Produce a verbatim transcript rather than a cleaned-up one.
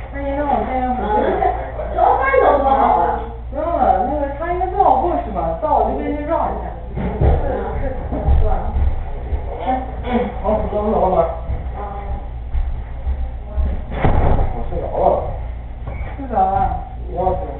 阿姨，那我现在回去。 做饭都做好了。 不用了，那个他应该正好过去吧，到我这边先绕一下。是是，是吧？ 嗯，好，走走老板。 啊。 我睡着了。 睡着了。 我。